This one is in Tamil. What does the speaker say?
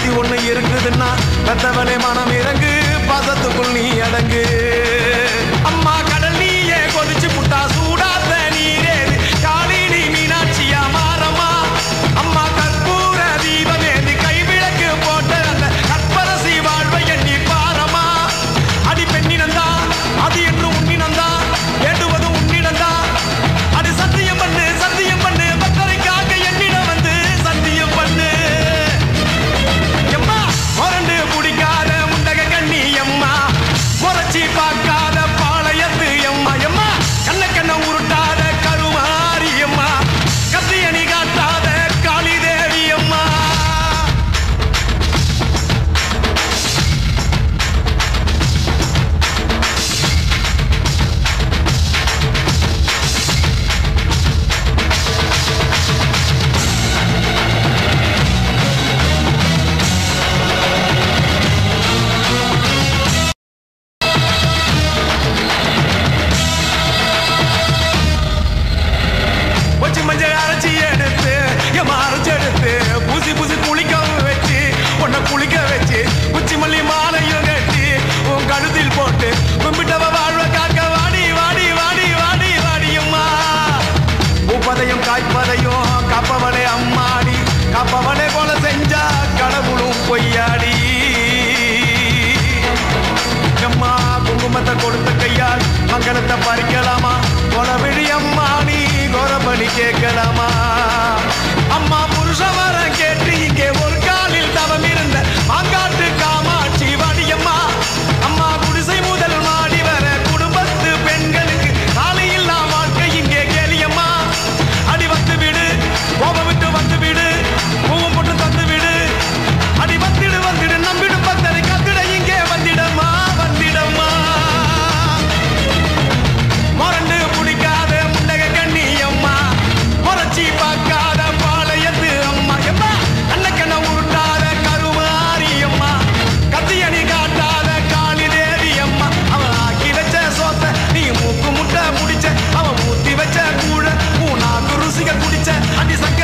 சக்தி ஒண்ணு இருக்குதுன்னா பெத்தவளே மனம் இறங்கு பாசத்துக்குள் நீ அடங்கு அம்மா கடல் நீயே கொதிச்சு புட்டா சூடாத நீரேது காலினி மீனாட்சியா மாறம்மா அம்மா கற்பூர தீபமேது கைவிளக்கு போட்ட அந்த கற்பரசி வாழ்வை எண்ணி பாரம்மா அடி பெண்ணினந்தா அது என்று உன்னினந்தா வேண்டுவது உன்னினந்தா அது சத்தியம் பண்ணு பக்தரைக்காக என்னிடம் வந்து சத்தியம் பண்ணு எம்மா மொரண்டு பிடிக்காத முண்டக கண்ணி எம்மா முறைச்சி பார்க்காத பாளையத்து எம்மா எம்மா கண்ண உருட்டாத கருமாரி எம்மா கத்தியணி காட்டாத காளி தேவி அம்மா மஞ்சள் அரைச்சி எடுத்து அரைச்செடுத்து பூசி குளிக்க வச்சு உன்னை குளிக்க வச்சு குச்சி மல்லி மாலையும் கட்டி உன் கழுத்தில் போட்டு கும்பிட்டவ வாழ்வ காக்க வாடி வாடி வாடி வாடி வாடியம்மா பூப்பதையும் காய்ப்பதையும் காப்பவளே அம்மாடி காப்பவளே போல செஞ்சா கடவுளும் பொய்யாடி அம்மா குங்குமத்தை கொடுத்த கையால் மங்களத்தை பறிக்கலாமா கொலவிழி அம்மா நீ கோரபலி கேட்கலாமா அம்மா புருஷ வர கேட்டு இங்கே ஒரு காலில் தவம் இருந்த மாங்காட்டு காமாட்சி வாடியம்மா அம்மா குடிசை முதல் மாடி வர குடும்பத்து பெண்களுக்கு காலையில்லா வாழ்க்கை இங்கே கேளியம்மா அடி வந்து விடு கோபம் விட்டு வந்து விடு பூவும் போட்டு தந்து விடு அடி வந்துடு நம்பிடும் பக்தரை கத்திட இங்கே வந்திடம்மா மொரண்டு பிடிக்காத முண்டக கண்ணி அம்மா முறைச்சி பார்க்காத பாளையத்து அம்மா எம்மா கண்ண உருட்டாத கருமாரி அம்மா கத்தியணி காட்டாத காளி தேவி அம்மா அவன் ஆக்கி வச்ச சோத்த நீ மூக்கு முட்டை முடிச்ச அவன் ஊத்தி வச்ச கூழ உன் நாக்கு ருசிக குடிச்ச அடி சக்க